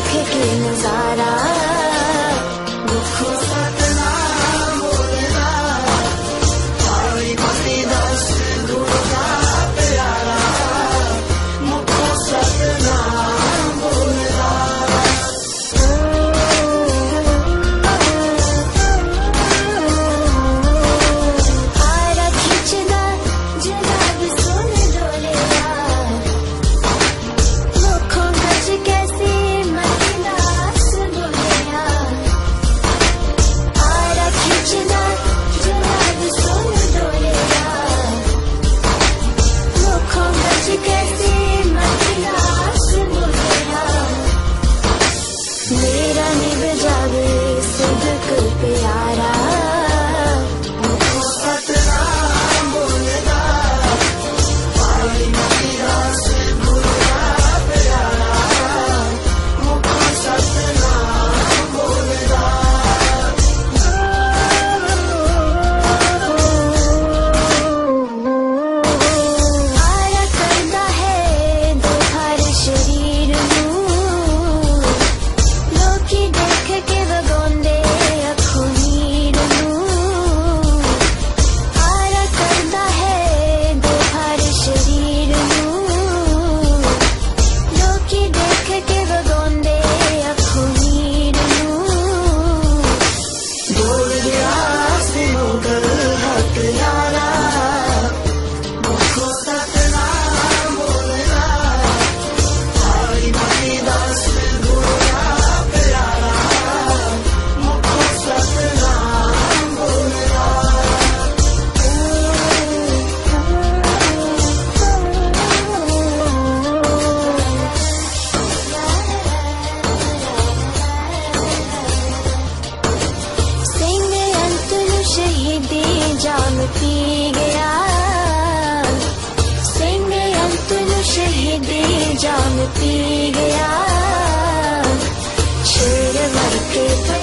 देख के नजारा दुखों सतनाम बोलना आई मती दस दुर्गा प्यारा मुखो सतनाम बोलना आरा खिंचदा जनाब सुन डोलेया मुखों गज कैसी मतिदास बोलेया आरा खिंचदा जनाब सुन डोलेया मुखों गज कैसी मतिदास बोलेया मेरा निभ जावे सिदक प्यारा मुखो सतनाम बोलदा आई मतिदास दुर्गा प्यारा मुखो सतनाम बोलदा आरा करदा है दोहर शरीर नूं लोकी देख के वगोंदे अखों नीर नूं आरा करदा है दोहर शरीर नूं लोकी देख के वगोंदे अखों नीर नूं बोल गया से मुगल हथियारा मुखो सतनाम बोलना आई मतिदास दुर्गा प्यारा मुखो सतनाम बोलना सिंह अंत नु शहीदी जान पी गया सिंह अंत नु शहीदी जान पी गया शेर मर के